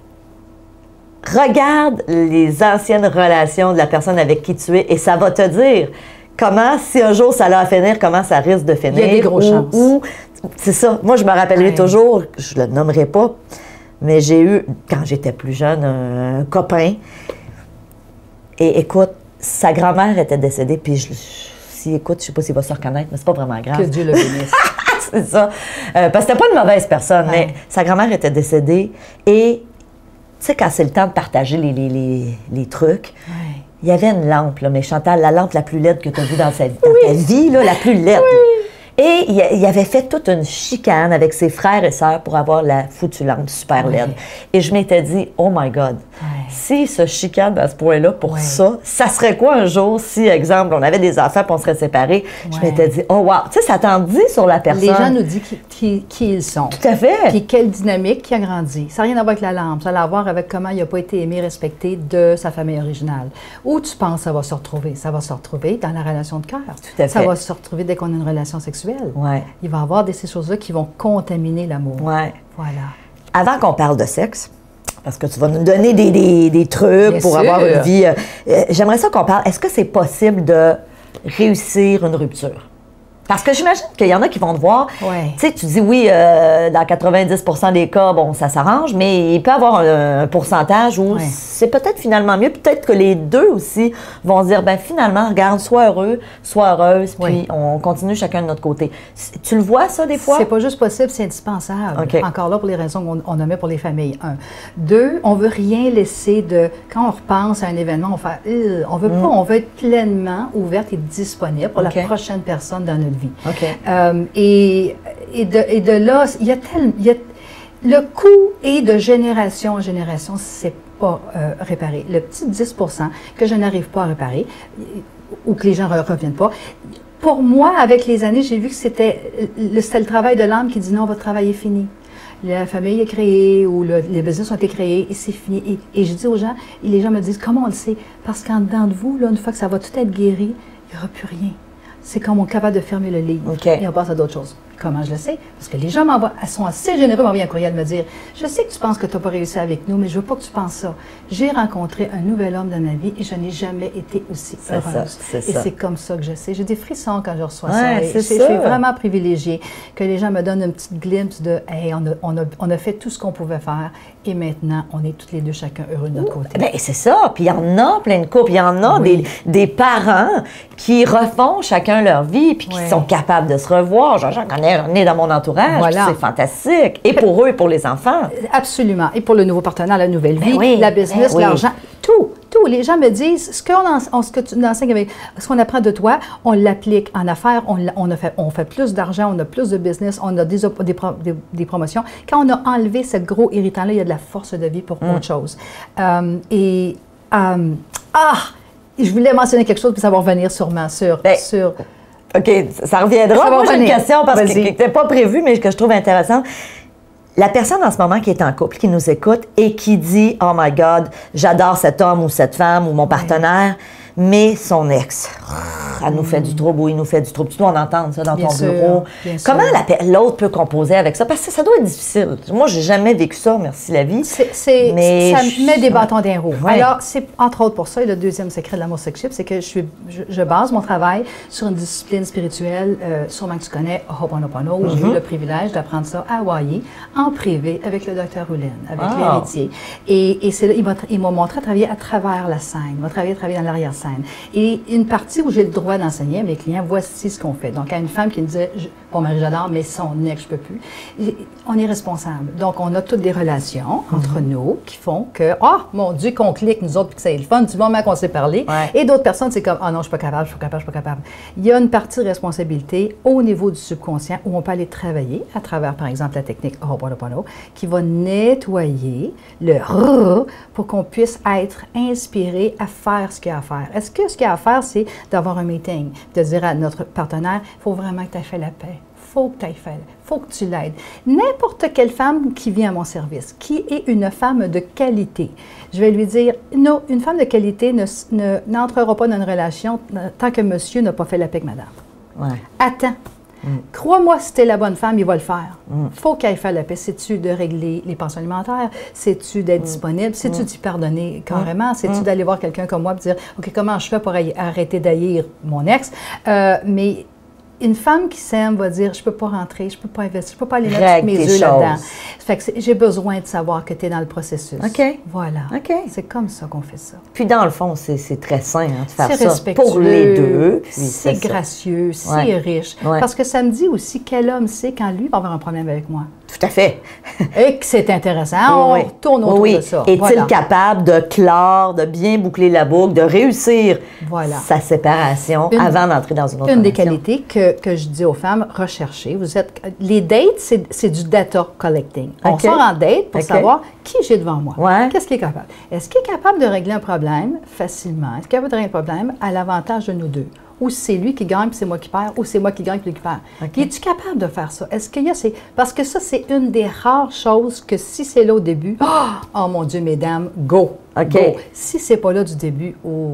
Regarde les anciennes relations de la personne avec qui tu es et ça va te dire comment, si un jour ça a à finir, comment ça risque de finir. Il y a des grosses chances. Ou, c'est ça. Moi, je me rappellerai ouais. toujours, je le nommerai pas, mais j'ai eu, quand j'étais plus jeune, un, un copain. Et écoute, sa grand-mère était décédée, puis je, si écoute, je sais pas s'il va se reconnaître, mais c'est pas vraiment grave. Que Dieu le bénisse. C'est ça. Euh, parce que c'était pas une mauvaise personne, ouais. mais sa grand-mère était décédée. Et, tu sais, quand c'est le temps de partager les, les, les, les trucs, ouais. il y avait une lampe, là, mais Chantal, la lampe la plus laide que tu as vue dans, sa, dans oui. ta vie, là, la plus laide. Oui. Et il avait fait toute une chicane avec ses frères et sœurs pour avoir la foutue lampe super laide. Ouais. Et je m'étais dit, oh my God, ouais. si se chicane à ce point-là pour ouais. ça, ça serait quoi un jour si, exemple, on avait des enfants et on serait séparés? Ouais. Je m'étais dit, oh wow, tu sais, ça t'en dit sur la personne. Les gens nous disent qui, qui, qui ils sont. Tout à fait. Puis quelle dynamique qui a grandi. Ça n'a rien à voir avec la lampe, ça a à voir avec comment il n'a pas été aimé, respecté de sa famille originale. Où tu penses que ça va se retrouver? Ça va se retrouver dans la relation de cœur. Tout à fait. Ça va se retrouver dès qu'on a une relation sexuelle. Ouais. Il va y avoir des, ces choses-là qui vont contaminer l'amour. Ouais. Voilà. Avant qu'on parle de sexe, parce que tu vas nous donner des, des, des trucs Bien pour sûr. avoir une vie, euh, j'aimerais ça qu'on parle. Est-ce que c'est possible de réussir une rupture? Parce que j'imagine qu'il y en a qui vont te voir. Ouais. Tu sais, tu dis oui, euh, dans quatre-vingt-dix pour cent des cas, bon, ça s'arrange, mais il peut y avoir un, un pourcentage où ouais. c'est peut-être finalement mieux. Peut-être que les deux aussi vont se dire, ben finalement, regarde, sois heureux, sois heureuse, puis ouais. on continue chacun de notre côté. Tu le vois, ça, des fois? C'est pas juste possible, c'est indispensable. Okay. Encore là, pour les raisons qu'on on nommait pour les familles. Un. Deux, on veut rien laisser de... Quand on repense à un événement, on fait... Euh, on veut mm. pas, on veut être pleinement ouverte et disponible pour okay. la prochaine personne dans notre vie. Okay. Euh, et, et, de, et de là, il y a tellement... Le coût est de génération en génération, c'est pas euh, réparé. Le petit dix pour cent que je n'arrive pas à réparer, ou que les gens ne reviennent pas, pour moi, avec les années, j'ai vu que c'était le, c'était le travail de l'âme qui dit non, votre travail est fini. La famille est créée ou le, les business ont été créés et c'est fini. Et, et je dis aux gens, et les gens me disent, comment on le sait? Parce qu'en dedans de vous, là, une fois que ça va tout être guéri, il n'y aura plus rien. C'est comme on est capable de fermer le livre okay. et on passe à d'autres choses. Comment je le sais? Parce que les gens m'envoient, elles sont assez généreux, m'envoient un courriel me dire, je sais que tu penses que tu n'as pas réussi avec nous, mais je veux pas que tu penses ça. J'ai rencontré un nouvel homme dans ma vie et je n'ai jamais été aussi c'est heureuse. Ça, et c'est comme ça que je sais. J'ai des frissons quand je reçois ouais, ça. Et je suis vraiment privilégiée que les gens me donnent une petite glimpse de, hey, on a, on a, on a fait tout ce qu'on pouvait faire et maintenant, on est toutes les deux chacun heureux de notre côté. Bien, c'est ça. Puis il y en a plein de couples. Il y en a oui. des, des parents qui refont chacun leur vie puis qui oui. sont capables de se revoir. J'en connais, j'en ai dans mon entourage. Voilà. C'est fantastique. Et pour eux et pour les enfants. Absolument. Et pour le nouveau partenaire, la nouvelle vie, ben oui, la business, ben oui. l'argent, tout. Tout. Les gens me disent, ce, qu'on en, ce que tu enseignes avec, ce qu'on apprend de toi, on l'applique en affaires, on, on, a fait, on fait plus d'argent, on a plus de business, on a des, des, des, des promotions. Quand on a enlevé ce gros irritant-là, il y a de la force de vie pour mm. autre chose. Um, et, um, ah, je voulais mentionner quelque chose, puis ça va revenir sûrement sur... Ben. sur OK, ça reviendra. Ça Moi, j'ai une revenir. question parce que n'était pas prévue, mais que je trouve intéressante. La personne en ce moment qui est en couple, qui nous écoute et qui dit « Oh my God, j'adore cet homme ou cette femme ou mon partenaire », mais son ex, elle mmh. nous fait du trouble ou il nous fait du trouble. Tu dois en entendre ça dans bien ton sûr, bureau. Comment l'autre peut composer avec ça? Parce que ça doit être difficile. Moi, j'ai jamais vécu ça, merci la vie. C'est, mais ça je... met des bâtons dans les roues. Ouais. Alors, c'est entre autres pour ça, et le deuxième secret de l'amour sexuel, c'est que je, suis, je, je base mon travail sur une discipline spirituelle, euh, sûrement que tu connais, Ho'oponopono, où mm-hmm. j'ai eu le privilège d'apprendre ça à Hawaï, en privé, avec le docteur Roulin, avec oh. l'héritier. Et, et c'est là, il m'a, il m'a montré à travailler à travers la scène, il m'a travaillé à travailler dans l'arrière-scène. Et une partie où j'ai le droit d'enseigner à mes clients, voici ce qu'on fait. Donc, à une femme qui me disait, bon, Marie, j'adore, mais son ex, je peux plus. On est responsable. Donc, on a toutes des relations mm-hmm. entre nous qui font que, ah, oh, mon Dieu, qu'on clique, nous autres, puis que c'est le fun, du moment qu'on s'est parlé. Ouais. Et d'autres personnes, c'est comme, ah oh, non, je suis pas capable, je suis pas capable, je suis pas capable. Il y a une partie de responsabilité au niveau du subconscient où on peut aller travailler à travers, par exemple, la technique Ho'oponopono, qui va nettoyer le rrr pour qu'on puisse être inspiré à faire ce qu'il y a à faire. Est-ce que ce qu'il y a à faire, c'est d'avoir un meeting, de dire à notre partenaire, il faut vraiment que tu aies fait la paix. Il faut que tu aies fait, il faut que tu l'aides. N'importe quelle femme qui vient à mon service, qui est une femme de qualité, je vais lui dire, non, une femme de qualité ne, ne, n'entrera pas dans une relation tant que monsieur n'a pas fait la paix avec madame. Ouais. Attends. Mm. Crois-moi, si t'es la bonne femme, il va le faire. Il mm. faut qu'elle fasse la paix. C'est-tu de régler les pensions alimentaires? C'est-tu d'être mm. disponible? C'est-tu mm. d'y pardonner carrément? Mm. C'est-tu mm. d'aller voir quelqu'un comme moi et dire, OK, comment je fais pour arrêter d'haïr mon ex? Euh, mais une femme qui s'aime va dire, je ne peux pas rentrer, je ne peux pas investir, je ne peux pas aller mettre tous mes œufs là-dedans. Fait que j'ai besoin de savoir que tu es dans le processus. OK. Voilà. OK. C'est comme ça qu'on fait ça. Puis dans le fond, c'est, c'est très sain hein, de faire c'est ça respectueux, pour les deux. C'est, c'est gracieux, c'est ouais. riche. Ouais. Parce que ça me dit aussi quel homme c'est quand lui va avoir un problème avec moi. Tout à fait. Et que c'est intéressant. On oui. tourne autour oui. de ça. Est-il voilà. capable de clore, de bien boucler la boucle, de réussir voilà. sa séparation une, avant d'entrer dans une autre Une relation? des qualités que, que je dis aux femmes, recherchez. Vous êtes, les dates, c'est, c'est du data collecting. On okay. sort en date pour okay. savoir qui j'ai devant moi. Ouais. Qu'est-ce qu'il est capable? Est-ce qu'il est capable de régler un problème facilement? Est-ce qu'il est capable de régler un problème à l'avantage de nous deux? Ou c'est lui qui gagne puis c'est moi qui perds, ou c'est moi qui gagne puis lui qui perd. Okay. Es-tu capable de faire ça? Est-ce qu'il y a ces... Parce que ça, c'est une des rares choses que si c'est là au début, oh, oh mon Dieu, mesdames, go! Okay. Go! Si c'est pas là du début, ouf!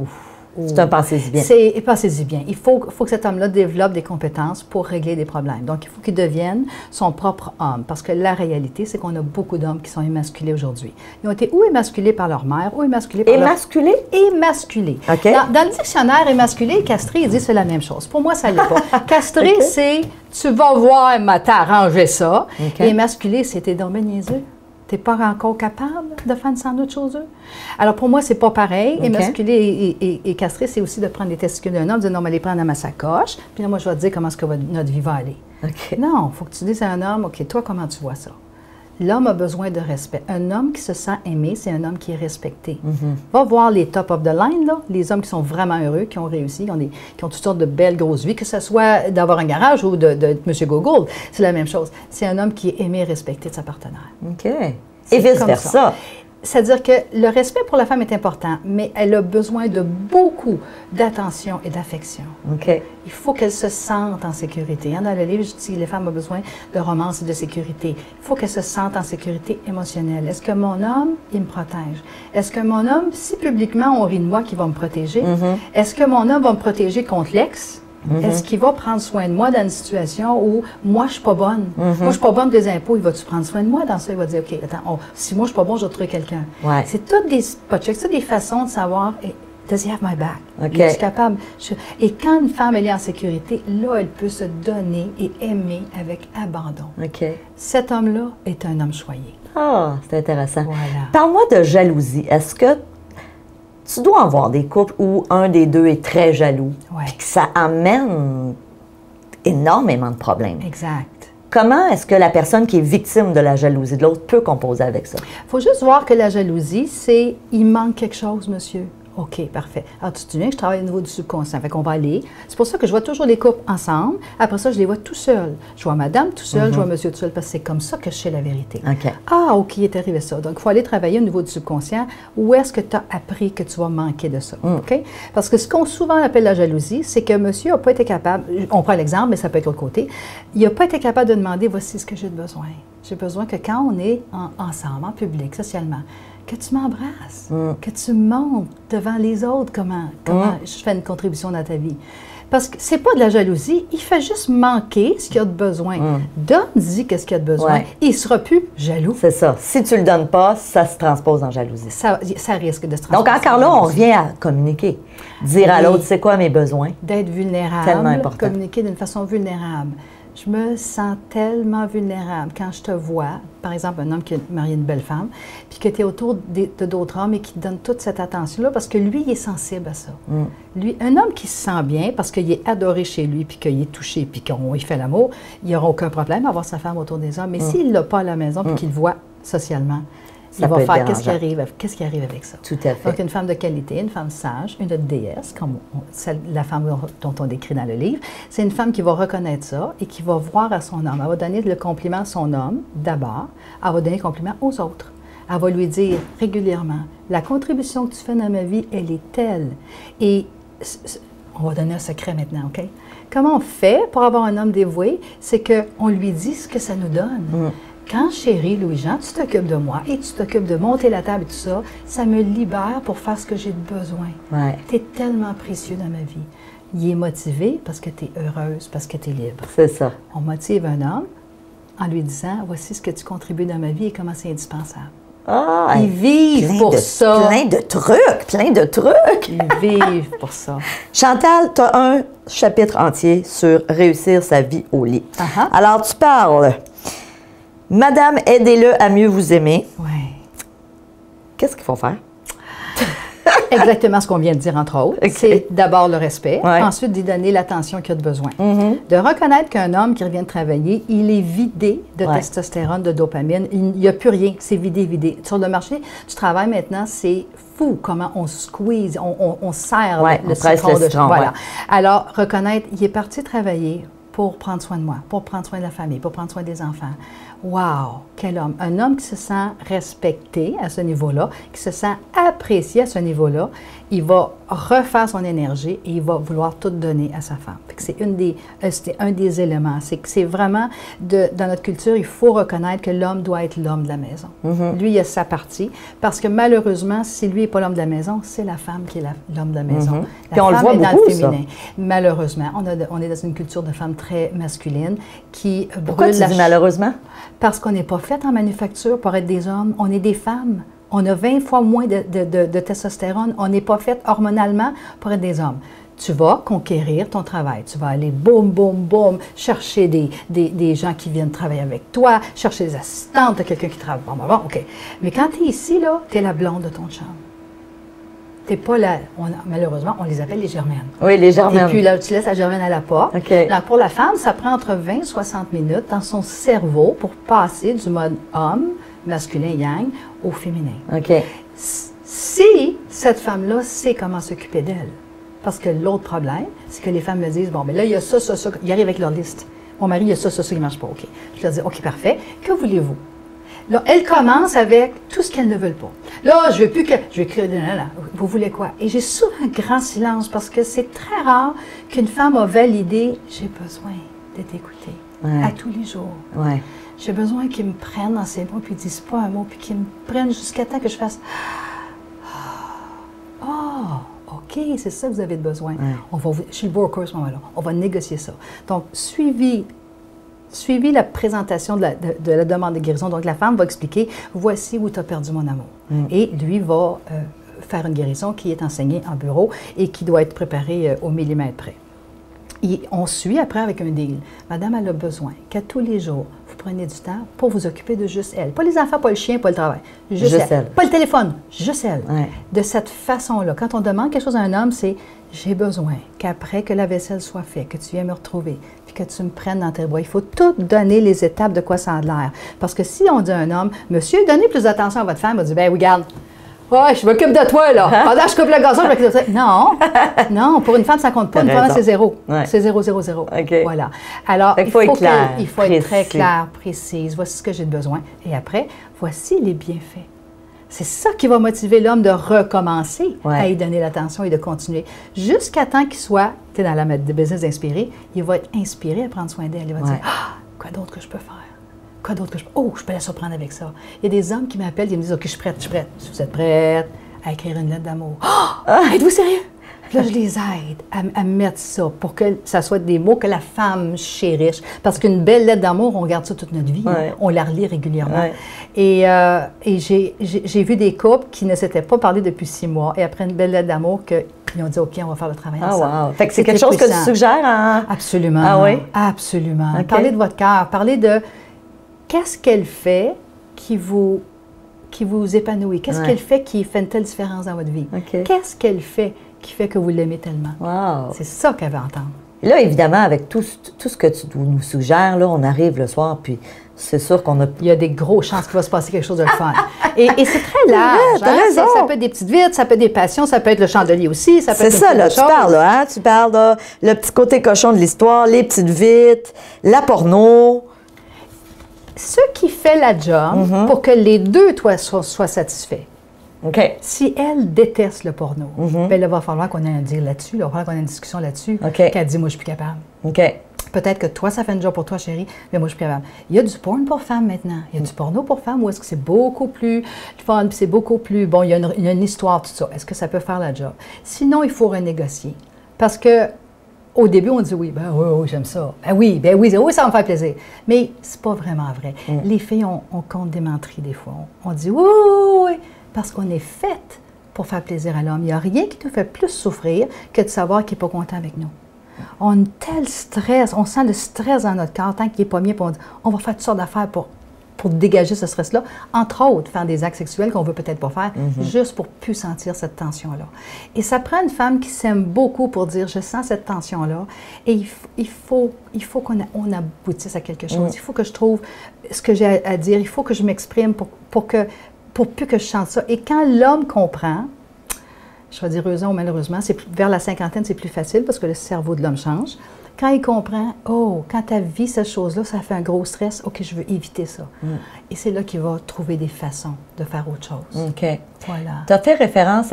C'est un pensez-y bien. C'est pensez-y bien. Il faut, faut que cet homme-là développe des compétences pour régler des problèmes. Donc, il faut qu'il devienne son propre homme. Parce que la réalité, c'est qu'on a beaucoup d'hommes qui sont émasculés aujourd'hui. Ils ont été ou émasculés par leur mère, ou émasculés par émasculés? leur... Émasculés? Okay. Dans, dans le dictionnaire, émasculé et castré, il dit que c'est la même chose. Pour moi, ça ne l'est pas. Castré, okay. c'est tu vas voir, m'a t'arranger ça. Okay. Et émasculé, c'est t'es donc ben niaiseux. Tu n'es pas encore capable de faire une sandwich aux œufs. Alors, pour moi, c'est pas pareil. Okay. Émasculé et, et, et castré, c'est aussi de prendre les testicules d'un homme, de dire non, mais les prendre dans ma sacoche, puis là, moi, je vais te dire comment est-ce que notre vie va aller. Okay. Non, il faut que tu dises à un homme, OK, toi, comment tu vois ça? L'homme a besoin de respect. Un homme qui se sent aimé, c'est un homme qui est respecté. Mm-hmm. Va voir les top of the line, là, les hommes qui sont vraiment heureux, qui ont réussi, qui ont, des, qui ont toutes sortes de belles grosses vies, que ce soit d'avoir un garage ou de, de, de M. Google, c'est la même chose. C'est un homme qui est aimé et respecté de sa partenaire. OK. Et vice-versa. C'est-à-dire que le respect pour la femme est important, mais elle a besoin de beaucoup d'attention et d'affection. Okay. Il faut qu'elle se sente en sécurité. Dans le livre, je dis que les femmes ont besoin de romance et de sécurité. Il faut qu'elle se sente en sécurité émotionnelle. Est-ce que mon homme, il me protège? Est-ce que mon homme, si publiquement on rit de moi, qu'il va me protéger? Mm-hmm. Est-ce que mon homme va me protéger contre l'ex? Mm-hmm. Est-ce qu'il va prendre soin de moi dans une situation où moi, je suis pas bonne? Mm-hmm. Moi, je suis pas bonne des impôts, il va-tu prendre soin de moi dans ça? Il va dire, OK, attends, on, si moi, je suis pas bon, je vais trouver quelqu'un. Ouais. C'est toutes des spot checks, c'est des façons de savoir, hey, does he have my back? Okay. Je suis capable. Je, et quand une femme, elle est en sécurité, là, elle peut se donner et aimer avec abandon. Okay. Cet homme-là est un homme choyé. Ah, c'est intéressant. Voilà. Parle-moi de jalousie. Est-ce que tu dois avoir des couples où un des deux est très jaloux, ouais. puis que ça amène énormément de problèmes. Exact. Comment est-ce que la personne qui est victime de la jalousie de l'autre peut composer avec ça? Il faut juste voir que la jalousie, c'est « il manque quelque chose, monsieur ». OK, parfait. Alors, tu te souviens que je travaille au niveau du subconscient. Fait qu'on va aller. C'est pour ça que je vois toujours les couples ensemble. Après ça, je les vois tout seuls. Je vois madame tout seul, mm-hmm. je vois monsieur tout seul, parce que c'est comme ça que je sais la vérité. Okay. Ah, OK, il est arrivé ça. Donc, il faut aller travailler au niveau du subconscient. Où est-ce que tu as appris que tu vas manquer de ça? Mm. OK? Parce que ce qu'on souvent appelle la jalousie, c'est que monsieur n'a pas été capable, on prend l'exemple, mais ça peut être l'autre côté, il n'a pas été capable de demander, voici ce que j'ai besoin. J'ai besoin que quand on est en, ensemble, en public, socialement, que tu m'embrasses, mm. que tu montres devant les autres comment, comment mm. je fais une contribution dans ta vie. Parce que c'est pas de la jalousie, il fait juste manquer ce qu'il y a de besoin. Mm. Donne-y qu'est-ce qu'il y a de besoin. Ouais. Il ne sera plus jaloux. C'est ça. Si tu ne le donnes pas, ça se transpose en jalousie. Ça, ça risque de se transposer. Donc, encore là, on revient à communiquer. Dire oui. à l'autre, c'est quoi mes besoins? D'être vulnérable. Tellement important. Communiquer d'une façon vulnérable. Je me sens tellement vulnérable quand je te vois, par exemple, un homme qui a marié une belle femme, puis que tu es autour de d'autres hommes et qui te donne toute cette attention-là, parce que lui, il est sensible à ça. Mm. Lui, un homme qui se sent bien, parce qu'il est adoré chez lui, puis qu'il est touché, puis qu'il fait l'amour, il n'aura aucun problème à avoir sa femme autour des hommes. Mais mm. s'il ne l'a pas à la maison, puis mm. qu'il le voit socialement, ça il va faire qu'est-ce qui arrive, qu'est-ce qui arrive avec ça. Tout à fait. Donc, une femme de qualité, une femme sage, une déesse, comme on, celle, la femme dont on décrit dans le livre, c'est une femme qui va reconnaître ça et qui va voir à son homme. Elle va donner le compliment à son homme, d'abord. Elle va donner le compliment aux autres. Elle va lui dire régulièrement, la contribution que tu fais dans ma vie, elle est telle. Et on va donner un secret maintenant, OK? Comment on fait pour avoir un homme dévoué? C'est qu'on lui dit ce que ça nous donne. Mm. Quand, chérie Louis-Jean, tu t'occupes de moi et tu t'occupes de monter la table et tout ça, ça me libère pour faire ce que j'ai besoin. Ouais. Tu es tellement précieux dans ma vie. Il est motivé parce que tu es heureuse, parce que tu es libre. C'est ça. On motive un homme en lui disant, voici ce que tu contribues dans ma vie et comment c'est indispensable. Ah, Ils vivent pour de, ça. Plein de trucs, plein de trucs. Ils vivent pour ça. Chantal, tu as un chapitre entier sur réussir sa vie au lit. Uh-huh. Alors, tu parles... Madame, aidez-le à mieux vous aimer. Oui. Qu'est-ce qu'il faut faire? Exactement ce qu'on vient de dire, entre autres. Okay. C'est d'abord le respect, ouais. ensuite d'y donner l'attention qu'il a de besoin. Mm-hmm. De reconnaître qu'un homme qui revient de travailler, il est vidé de ouais. testostérone, de dopamine. Il n'y a plus rien, c'est vidé, vidé. Sur le marché du travail maintenant, c'est fou comment on squeeze, on, on, on serre ouais, le, on citron le de citron, voilà. Ouais. Alors, reconnaître, il est parti travailler pour prendre soin de moi, pour prendre soin de la famille, pour prendre soin des enfants. Wow! Quel homme! Un homme qui se sent respecté à ce niveau-là, qui se sent apprécié à ce niveau-là, il va refaire son énergie et il va vouloir tout donner à sa femme. C'est une des, euh, c'était un des éléments. C'est que c'est vraiment, de, dans notre culture, il faut reconnaître que l'homme doit être l'homme de la maison. Mm-hmm. Lui, il a sa partie, parce que malheureusement, si lui n'est pas l'homme de la maison, c'est la femme qui est l'homme de la maison. Mm-hmm. La Puis on femme le voit est beaucoup, dans le féminin. ça. Malheureusement, on, a, on est dans une culture de femmes très masculine qui Pourquoi brûle tu la dis malheureusement? Parce qu'on n'est pas fait en manufacture pour être des hommes, on est des femmes. On a vingt fois moins de, de, de, de testostérone, on n'est pas fait hormonalement pour être des hommes. Tu vas conquérir ton travail, tu vas aller boum, boum, boum, chercher des, des, des gens qui viennent travailler avec toi, chercher des assistantes, de quelqu'un qui travaille. Bon, bon, bon, OK. Mais quand tu es ici, là, tu es la blonde de ton chum. Tu n'es pas la... On a, malheureusement, on les appelle les germaines. Oui, les germaines. Et puis là, tu laisses la germaine à la porte. Okay. Là, pour la femme, ça prend entre vingt et soixante minutes dans son cerveau pour passer du mode homme, masculin yang, au féminin. OK. Si cette femme-là sait comment s'occuper d'elle, parce que l'autre problème, c'est que les femmes me disent, bon, mais là, il y a ça, ça, ça, ils arrivent avec leur liste. Mon mari, il y a ça, ça, ça qui ne marche pas, OK. Je leur dis, OK, parfait, que voulez-vous? Là, elle commence avec tout ce qu'elle ne veut pas. Là, je ne veux plus que... Je vais écrire, là, là, vous voulez quoi? Et j'ai souvent un grand silence parce que c'est très rare qu'une femme a validé, j'ai besoin d'être écoutée ouais. à tous les jours. Ouais. J'ai besoin qu'ils me prennent dans ces mots, puis ils ne disent pas un mot, puis qu'ils me prennent jusqu'à temps que je fasse « Ah, oh, OK, c'est ça que vous avez besoin. Ouais. On va, je suis le broker à ce moment-là. On va négocier ça. » Donc, suivi... Suivi la présentation de la, de, de la demande de guérison. Donc, la femme va expliquer, voici où tu as perdu mon amour. Mm. Et lui va euh, faire une guérison qui est enseignée en bureau et qui doit être préparée euh, au millimètre près. Et on suit après avec un deal. Madame, elle a besoin qu'à tous les jours, vous preniez du temps pour vous occuper de juste elle. Pas les enfants, pas le chien, pas le travail. Juste, juste elle. elle. Pas le téléphone, juste elle. Ouais. De cette façon-là, quand on demande quelque chose à un homme, c'est j'ai besoin qu'après que la vaisselle soit faite, que tu viennes me retrouver, puis que tu me prennes dans tes bras. Il faut tout donner les étapes de quoi ça a l'air. Parce que si on dit à un homme, monsieur, donnez plus d'attention à votre femme, il va dire, ben oui, regarde, ouais, je m'occupe de toi, là. Pendant que je coupe le gazon, je m'occupe de toi. Non, non, pour une femme, ça compte pas. Une femme, c'est zéro. Ouais. C'est zéro, zéro, zéro. Okay. Voilà. Alors, il faut, il faut, être, clair, il faut être très clair, précise. Voici ce que j'ai besoin. Et après, voici les bienfaits. C'est ça qui va motiver l'homme de recommencer ouais. à y donner l'attention et de continuer. Jusqu'à temps qu'il soit, tu es dans la de business inspiré, il va être inspiré à prendre soin d'elle. Il va ouais. dire, ah, quoi d'autre que je peux faire? Quoi d'autre que je peux... Oh, je peux la surprendre avec ça. Il y a des hommes qui m'appellent et me disent, OK, je suis prête, je suis prête. Si vous êtes prête à écrire une lettre d'amour. Oh, êtes-vous sérieux? Là, je les aide à, à mettre ça pour que ça soit des mots que la femme chérisse. Parce qu'une belle lettre d'amour, on garde ça toute notre vie. Ouais. Hein? On la relit régulièrement. Ouais. Et, euh, et j'ai, j'ai, j'ai vu des couples qui ne s'étaient pas parlé depuis six mois. Et après une belle lettre d'amour, que, ils ont dit, OK, on va faire le travail ensemble. Ah, wow. Fait que c'est quelque chose puissant. Que tu suggères? Hein? Absolument. Ah oui? Absolument. Okay. Parlez de votre cœur. Parlez de qu'est-ce qu'elle fait qui vous, qui vous épanouit. Qu'est-ce ouais. qu'elle fait qui fait une telle différence dans votre vie? Okay. Qu'est-ce qu'elle fait qui fait que vous l'aimez tellement? Wow. C'est ça qu'elle veut entendre. Là, évidemment, avec tout, tout ce que tu nous suggères, là, on arrive le soir, puis c'est sûr qu'on a... Il y a des grosses chances qu'il va se passer quelque chose de le fun. et, et c'est très large. T'as hein? raison. Ça peut être des petites vitres, ça peut être des passions, ça peut être le chandelier aussi, ça peut être... C'est ça, là, tu parles, là, hein? Tu parles, là, le petit côté cochon de l'histoire, les petites vitres, la porno... Ce qui fait la job mm-hmm. pour que les deux, toi, soient, soient satisfaits. Okay. Si elle déteste le porno, mm-hmm. bien, il va falloir qu'on ait un dire là-dessus, il va falloir qu'on ait une discussion là-dessus, okay. qu'elle dit, moi, je suis plus capable. Okay. Peut-être que toi, ça fait un job pour toi, chérie, mais moi, je suis plus capable. Il y a du porn pour femmes maintenant. Il y a du porno pour femmes ou est-ce que c'est beaucoup plus fun, puis c'est beaucoup plus... Bon, il y, a une, il y a une histoire, tout ça. Est-ce que ça peut faire la job? Sinon, il faut renégocier. Parce que au début, on dit oui, ben oui, oui, j'aime ça. Ben oui, ben oui, oui, ça va me faire plaisir. Mais c'est pas vraiment vrai. Mm. Les filles, on, on compte des menteries des fois. On, on dit oui, oui, oui, parce qu'on est faite pour faire plaisir à l'homme. Il n'y a rien qui nous fait plus souffrir que de savoir qu'il n'est pas content avec nous. On a un tel stress, on sent le stress dans notre corps tant qu'il n'est pas bien, puis on dit, on va faire toutes sortes d'affaires pour, pour dégager ce stress-là. Entre autres, faire des actes sexuels qu'on ne veut peut-être pas faire, mm-hmm. juste pour ne plus sentir cette tension-là. Et ça prend une femme qui s'aime beaucoup pour dire, je sens cette tension-là, et il, il faut, il faut qu'on on aboutisse à quelque chose. Mm. Il faut que je trouve ce que j'ai à, à dire, il faut que je m'exprime pour, pour, que, pour plus que je sente ça. Et quand l'homme comprend, je vais dire heureusement ou malheureusement, c'est plus, vers la cinquantaine, c'est plus facile parce que le cerveau de l'homme change. Quand il comprend, oh, quand tu as vu cette chose-là, ça fait un gros stress, OK, je veux éviter ça. Mm. Et c'est là qu'il va trouver des façons de faire autre chose. OK. Voilà. Tu as fait référence à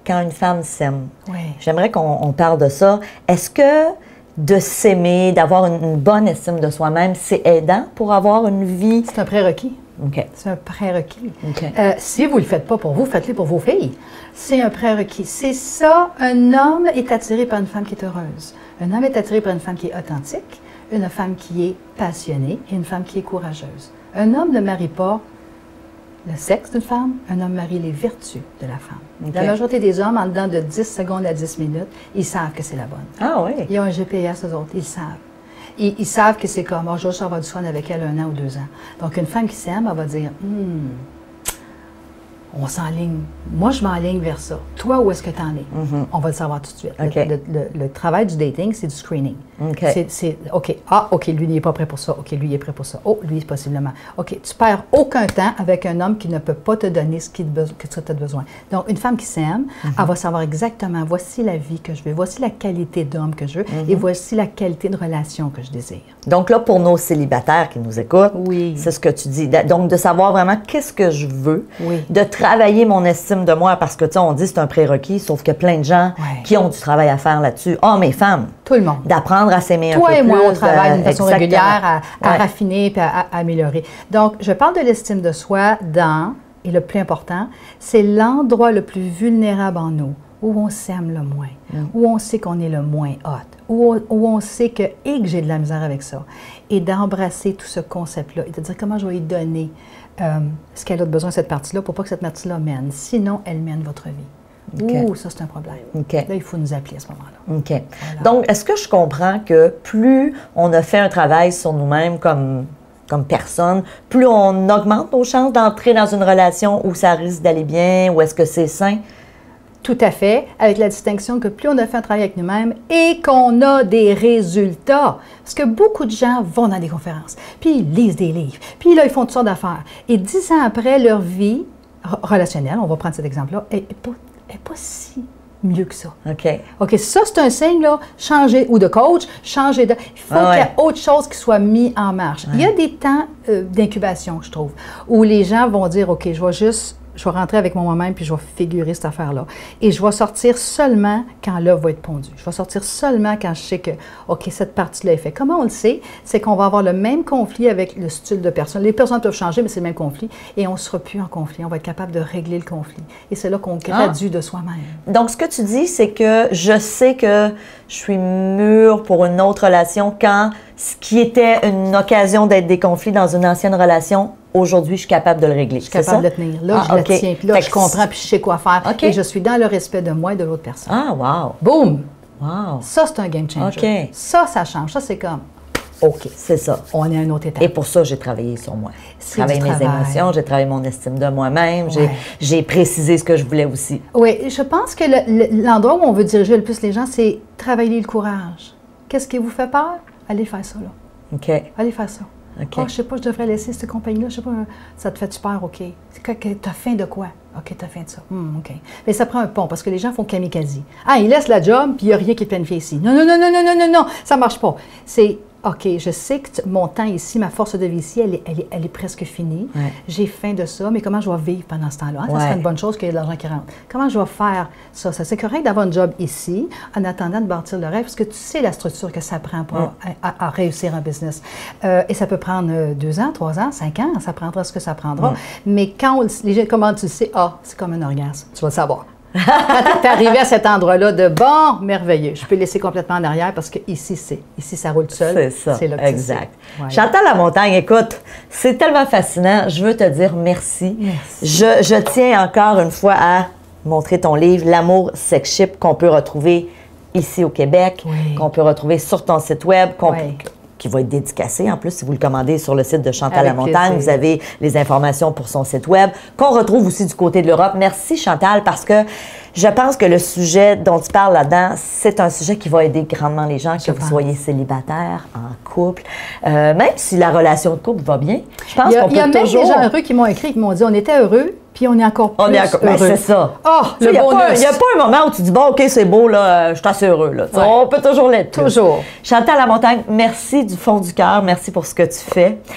quand une femme s'aime. Oui. J'aimerais qu'on on parle de ça. Est-ce que de s'aimer, d'avoir une, une bonne estime de soi-même, c'est aidant pour avoir une vie? C'est un prérequis. OK. C'est un prérequis. OK. Euh, si vous ne le faites pas pour vous, faites-le pour vos filles. C'est un prérequis. C'est ça, un homme est attiré par une femme qui est heureuse. Un homme est attiré par une femme qui est authentique, une femme qui est passionnée et une femme qui est courageuse. Un homme ne marie pas le sexe d'une femme, un homme marie les vertus de la femme. Okay. La majorité des hommes, en dedans de dix secondes à dix minutes, ils savent que c'est la bonne. Ah oui? Ils ont un G P S, eux autres, ils savent. Ils, ils savent que c'est comme, oh, je vais avoir du fun avec elle un an ou deux ans. Donc, une femme qui s'aime, elle va dire, hmm, on s'enligne. Moi, je m'enligne vers ça. Toi, où est-ce que tu en es? Mm-hmm. On va le savoir tout de suite. Okay. Le, le, le, le travail du dating, c'est du screening. Okay. C'est, OK, ah, OK, lui, il n'est pas prêt pour ça. OK, lui, il est prêt pour ça. Oh, lui, possiblement. OK, tu perds aucun temps avec un homme qui ne peut pas te donner ce que tu as besoin. Donc, une femme qui s'aime, mm-hmm. elle va savoir exactement, voici la vie que je veux, voici la qualité d'homme que je veux, mm-hmm. et voici la qualité de relation que je désire. Donc là, pour nos célibataires qui nous écoutent, oui. c'est ce que tu dis. Donc, de savoir vraiment qu'est-ce que je veux, oui. de travailler mon estime de moi, parce que, tu sais, on dit c'est un prérequis, sauf que plein de gens ouais. qui ont du travail à faire là-dessus, hommes et femmes. Tout le monde. D'apprendre à s'aimer un peu plus. Toi et moi, plus, on travaille d'une façon exactement. régulière à, à ouais. raffiner et à, à améliorer. Donc, je parle de l'estime de soi dans, et le plus important, c'est l'endroit le plus vulnérable en nous, où on s'aime le moins, mm. où on sait qu'on est le moins hot, où on, où on sait que, et que j'ai de la misère avec ça, et d'embrasser tout ce concept-là, et de dire comment je vais lui donner euh, ce qu'elle a besoin, cette partie-là, pour pas que cette partie-là mène. Sinon, elle mène votre vie. Okay. Ouh, ça, c'est un problème. Okay. Là, il faut nous appeler à ce moment-là. OK. Voilà. Donc, est-ce que je comprends que plus on a fait un travail sur nous-mêmes comme, comme personne, plus on augmente nos chances d'entrer dans une relation où ça risque d'aller bien, ou est-ce que c'est sain? Tout à fait, avec la distinction que plus on a fait un travail avec nous-mêmes et qu'on a des résultats. Parce que beaucoup de gens vont dans des conférences, puis ils lisent des livres, puis là, ils font toutes sortes d'affaires. Et dix ans après, leur vie relationnelle, on va prendre cet exemple-là, n'est pas, est pas si mieux que ça. OK. OK, ça, c'est un signe, là, changer, ou de coach, changer de... Il faut ah ouais. qu'il y ait autre chose qui soit mis en marche. Ouais. Il y a des temps euh, d'incubation, je trouve, où les gens vont dire, OK, je vais juste... Je vais rentrer avec mon moi-même puis je vais figurer cette affaire-là. Et je vais sortir seulement quand l'œuf va être pondu. Je vais sortir seulement quand je sais que, OK, cette partie-là est faite. Comment on le sait? C'est qu'on va avoir le même conflit avec le style de personne. Les personnes peuvent changer, mais c'est le même conflit. Et on ne sera plus en conflit. On va être capable de régler le conflit. Et c'est là qu'on gradue ah. de soi-même. Donc, ce que tu dis, c'est que je sais que je suis mûre pour une autre relation quand ce qui était une occasion d'être des conflits dans une ancienne relation, aujourd'hui, je suis capable de le régler. Je suis capable de le tenir. Là, ah, je okay. le tiens. Puis là, fait je comprends, puis je sais quoi faire. Okay. Et je suis dans le respect de moi et de l'autre personne. Ah, wow! Boum! Wow! Ça, c'est un game changer. Okay. Ça, ça change. Ça, c'est comme, OK. C'est ça. On est à un autre étape. Et pour ça, j'ai travaillé sur moi. J'ai travaillé mes travail. émotions, j'ai travaillé mon estime de moi-même, ouais. j'ai précisé ce que je voulais aussi. Oui, je pense que l'endroit où on veut diriger le plus les gens, c'est travailler le courage. Qu'est-ce qui vous fait peur? Allez faire ça, là. OK. Allez faire ça. Okay. Oh, je sais pas, je devrais laisser cette compagnie-là. Je sais pas, ça te fait peur, OK. Tu as faim de quoi? OK, tu as faim de ça. Hmm, OK. Mais ça prend un pont parce que les gens font kamikaze. Ah, ils laissent la job puis il n'y a rien qui est planifié ici. Non, non, non, non, non, non, non, non, ça marche pas. C'est OK, je sais que tu, mon temps ici, ma force de vie ici, elle est, elle est, elle est presque finie. Ouais. J'ai faim de ça, mais comment je vais vivre pendant ce temps-là? Hein? Ça ouais. serait une bonne chose qu'il y ait de l'argent qui rentre. Comment je vais faire ça? Ça c'est correct d'avoir un job ici en attendant de bâtir le rêve parce que tu sais la structure que ça prend pour ouais. à, à, à réussir un business. Euh, et ça peut prendre deux ans, trois ans, cinq ans, ça prendra ce que ça prendra. Ouais. Mais quand on, les gens, comment tu le sais? Ah, c'est comme un orgasme. Tu vas le savoir. Quand tu es arrivé à cet endroit-là de bon, merveilleux, je peux laisser complètement en arrière parce que ici, c'est ici, ça roule tout seul. C'est ça, c'est là que exact. Ouais. Chantal Lamontagne, écoute, c'est tellement fascinant. Je veux te dire merci. Merci. Je, je tiens encore une fois à montrer ton livre, L'amour sex ship, qu'on peut retrouver ici au Québec, oui. qu'on peut retrouver sur ton site web, qu'on oui. qui va être dédicacé. En plus, si vous le commandez sur le site de Chantal Avec Lamontagne, plaisir. vous avez les informations pour son site web, qu'on retrouve aussi du côté de l'Europe. Merci, Chantal, parce que je pense que le sujet dont tu parles là-dedans, c'est un sujet qui va aider grandement les gens, que je vous pense. soyez célibataire, en couple, euh, même si la relation de couple va bien. Je pense qu'on peut toujours... Il y a même des gens heureux qui m'ont écrit, qui m'ont dit, on était heureux, puis on est encore plus on est encore... heureux. Ben, c'est ça. Oh, il n'y a, a pas un moment où tu dis, bon, OK, c'est beau, là, je suis assez heureux. Là. Ouais. On peut toujours l'être. Toujours. Chantal Lamontagne, merci du fond du cœur. Merci pour ce que tu fais.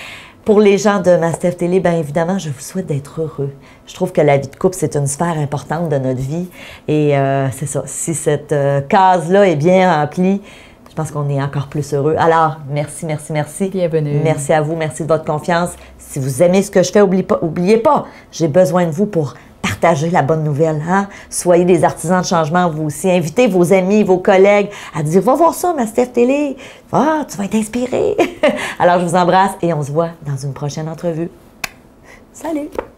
Pour les gens de Mastef Télé, bien évidemment, je vous souhaite d'être heureux. Je trouve que la vie de couple, c'est une sphère importante de notre vie. Et euh, c'est ça, si cette euh, case-là est bien remplie, je pense qu'on est encore plus heureux. Alors, merci, merci, merci. Bienvenue. Merci à vous, merci de votre confiance. Si vous aimez ce que je fais, n'oubliez pas, oubliez pas, j'ai besoin de vous pour partager la bonne nouvelle. Hein? Soyez des artisans de changement, vous aussi. Invitez vos amis, vos collègues à dire « Va voir ça, Mastef Télé. Ah, tu vas être inspiré. » Alors, je vous embrasse et on se voit dans une prochaine entrevue. Salut!